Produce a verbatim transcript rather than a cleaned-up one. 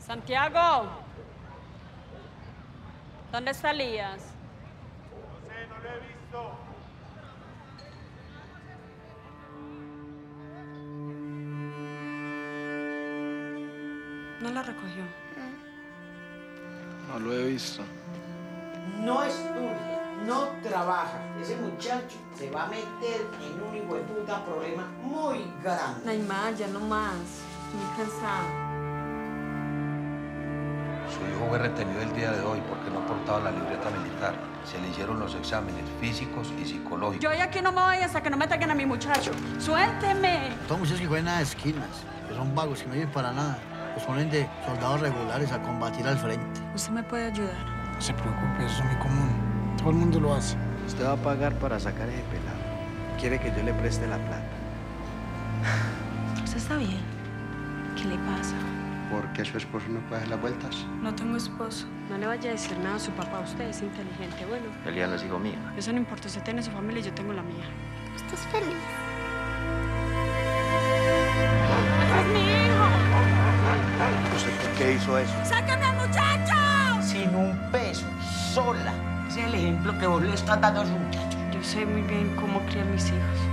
Santiago, ¿dónde está Elías? No sé, no lo he visto. No la recogió. No lo he visto. No estudia, no trabaja. Ese muchacho se va a meter en un hijo de puta problema muy grande. Naimá, ya no más. Estoy cansada. Su hijo fue retenido el día de hoy porque no portaba la libreta militar. Se le hicieron los exámenes físicos y psicológicos. Yo ya aquí no me voy hasta que no me ataquen a mi muchacho. ¡Suélteme! Todos muchachos que juegan a las esquinas, que son vagos, que no sirven para nada. Los ponen de soldados regulares a combatir al frente. ¿Usted me puede ayudar? No se preocupe, eso es muy común. Todo el mundo lo hace. Usted va a pagar para sacar ese pelado. Quiere que yo le preste la plata. ¿Usted está bien? ¿Qué le pasa? ¿Por qué su esposo no puede hacer las vueltas? No tengo esposo. No le vaya a decir nada a su papá. Usted es inteligente, bueno. Él ya no es hijo mío. Eso no importa. Usted tiene su familia y yo tengo la mía. ¿Estás feliz? ¡Ese es mi hijo! ¿Usted por qué hizo eso? ¡Sácame al muchacho! Sin un peso, sola. Ese es el ejemplo que vos le estás dando a su muchacho. Yo sé muy bien cómo criar mis hijos.